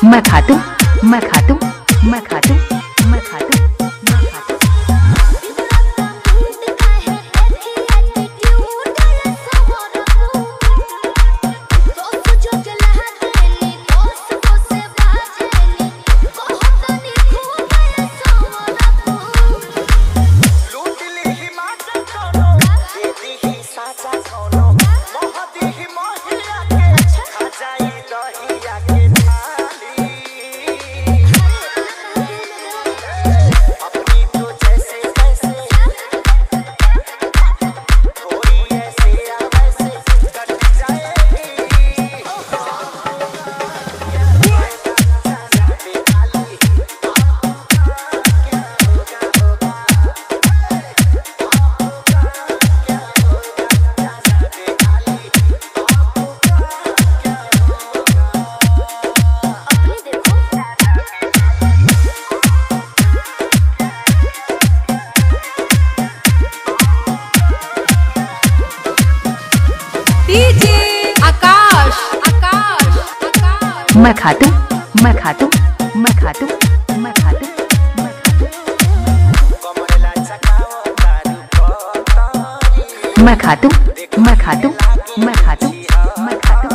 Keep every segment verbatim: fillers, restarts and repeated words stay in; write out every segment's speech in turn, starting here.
मैं खातू मैं खातू मैं खातू मैं खातू मैं खातू आकाश आकाश आकाश मैं खातू मैं खातू मैं खातू मैं खातू मैं खातू मैं खातू मैं खातू मैं खातू मैं खातू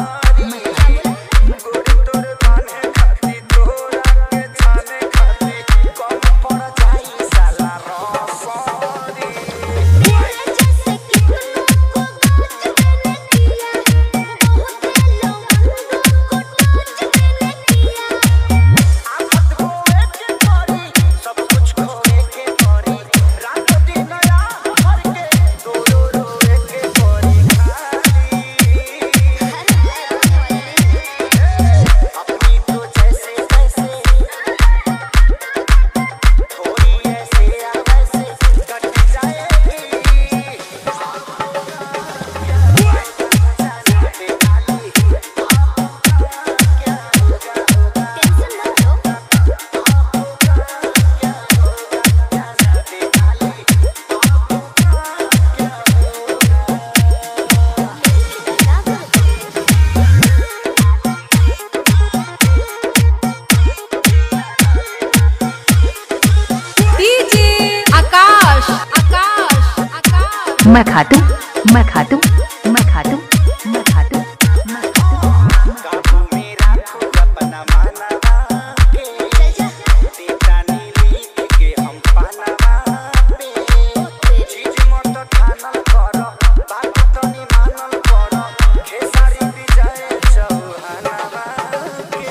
मैं खातू मैं खातू मैं खातू मैं खातू मैं खातू काबू में राखो अपना मानवा के देता नीली के हम पानवा पे चीज मत ठानल करो बात तो नहीं मानल करो खेसारी विजय चौहानवा के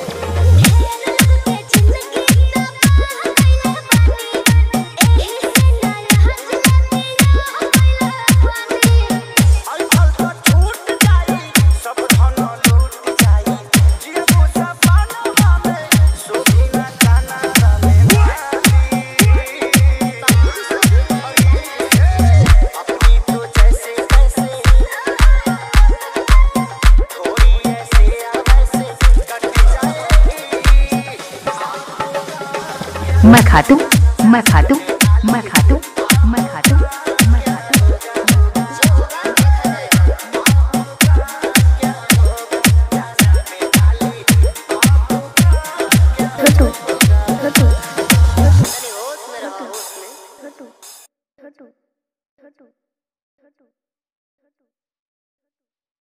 मैं खातू मैं खातू मैं खातू मैं खातू मैं खातू छोटू छोटू छोटू छोटू छोटू छोटू